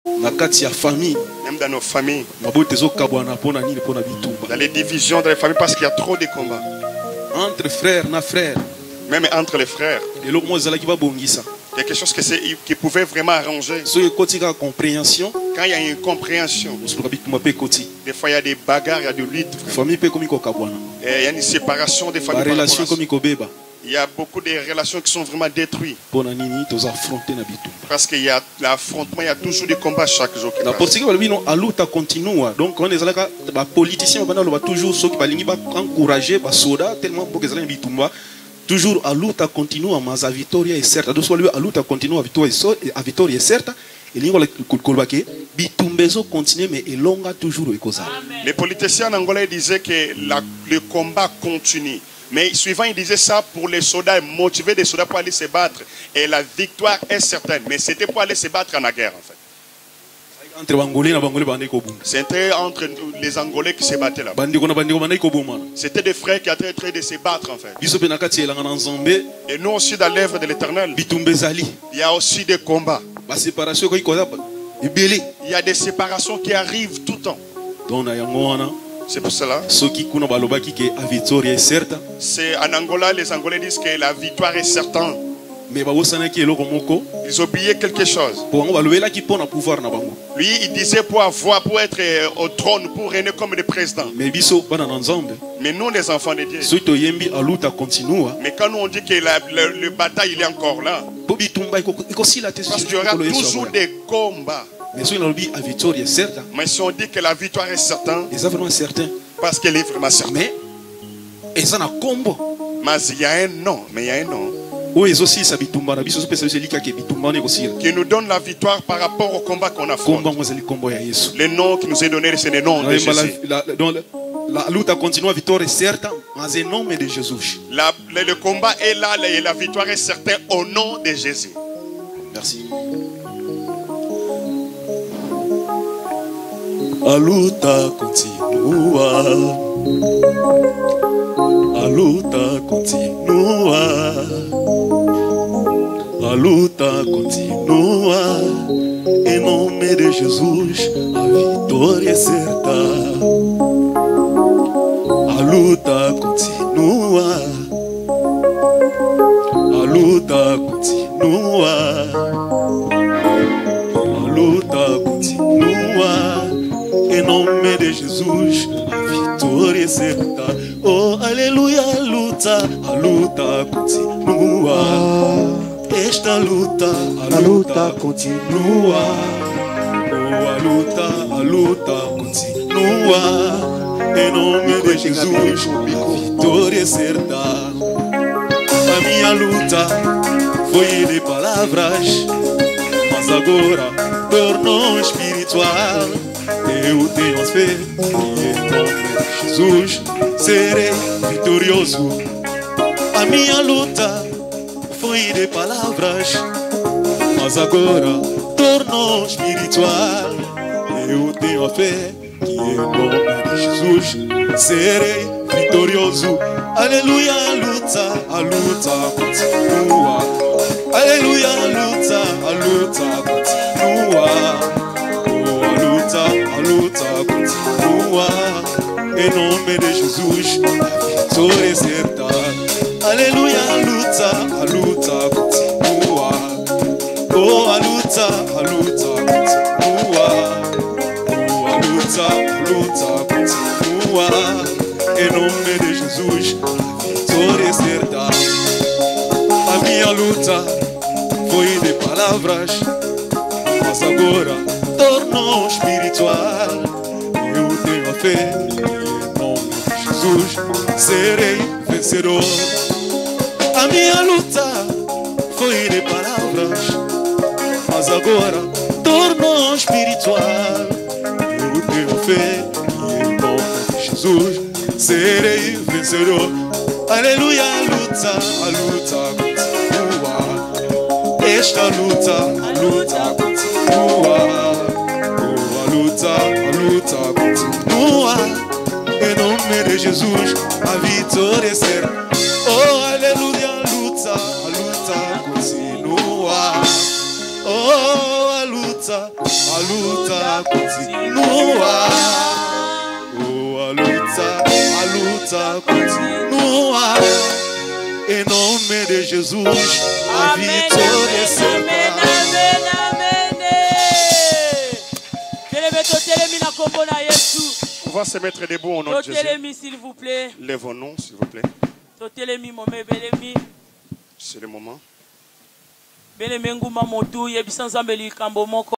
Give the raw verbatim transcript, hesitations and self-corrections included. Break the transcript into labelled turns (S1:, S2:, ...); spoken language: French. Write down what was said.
S1: Même dans nos familles, dans les divisions dans les familles, parce qu'il y a trop de combats.
S2: Entre frères, na frères.
S1: Même entre les frères. Il y a quelque chose qui, qui pouvait vraiment arranger.
S2: Compréhension.
S1: Quand il y a une compréhension, des fois il y a des bagarres, il y a des luttes. Et il y a une séparation des familles. Il y a beaucoup de relations qui sont vraiment détruites. Parce qu'il y a l'affrontement, il y a toujours des combats chaque jour.
S2: Donc on est là, les politiciens vont toujours ceux qui vont encourager les soldats tellement pour que les gens toujours à luta continua, mas a vitória é certa. Donc soit a luta continua, a vitória a vitória é certa. Et les bitumbezo continue mais est longa toujours et cause.
S1: Les politiciens angolais disaient que la, le combat continue. Mais suivant, il disait ça pour les soldats, motiver des soldats pour aller se battre. Et la victoire est certaine. Mais c'était pour aller se battre en la guerre, en fait. C'était entre les Angolais qui se battaient là. C'était des frères qui étaient en train de se battre, en fait. Et nous aussi, dans l'œuvre de l'Éternel, il y a aussi des combats. Il y a des séparations qui arrivent tout le temps. C'est pour cela. C'est en Angola, les Angolais disent que la victoire est certaine.
S2: Mais ils
S1: ont oublié quelque chose. Lui, il disait pour avoir, pour être au trône, pour régner comme le président.
S2: Mais
S1: nous, les enfants de Dieu. Mais quand nous on dit que la, le, le bataille il est encore là, parce qu'il y aura toujours des combats.
S2: Mais si on dit
S1: que la victoire est certaine, parce qu'elle est vraiment certaine.
S2: Mais il
S1: y a un nom, mais il y a un nom qui nous donne la victoire par rapport au combat qu'on a fait. Le nom qui nous est donné, c'est le nom de Jésus.
S2: La lutte continue, la victoire est certaine, mais c'est le nom de Jésus.
S1: La, le, le combat est là et la victoire est certaine au nom de Jésus.
S2: Merci. A luta continua, a luta continua, a luta continua, em nome de Jesus, a vitória é certa. A luta continua, a luta continua, a luta continua. Em nome de Jesus, a vitória é certa. Oh, aleluia, a luta, a luta continua. Esta luta, a luta continua. Oh, a luta, a luta continua. Em nome de Jesus, a vitória é certa. A minha luta foi de palavras, mas agora tornou espiritual. Eu tenho a fé que em nome de Jesus serei vitorioso. A minha luta foi de palavras, mas agora tornou espiritual. Eu tenho a fé que em nome de Jesus serei vitorioso. Aleluia, a luta, a luta continua. Aleluia, a luta, a luta continua. A luta continua, em nome de Jesus, a vitória é certa. Aleluia, a luta, a luta continua. Oh, a luta, a luta continua. Oh, a luta, a luta continua, em nome de Jesus, a vitória é certa. A minha luta foi de palavras, mas agora tornou espiritual. Eu tenho a fé que em nome de Jesus serei vencedor. A minha luta foi de palavras, mas agora tornou espiritual. Eu tenho fé que em nome de Jesus serei vencedor. Aleluia, a luta, a luta continua. Esta luta, a luta continua. A luta, a luta continua. Em nome de Jesus, a vitória é certa. Oh, aleluia, a luta, a luta continua. Oh, a luta, aluta, aluta continua. Oh, aluta, aluta continua. Em nome de Jesus, a vitória será.
S1: On va se mettre debout au nom de Jésus.
S3: S'il vous plaît.
S1: Lèvons-nous, s'il vous plaît. C'est le moment.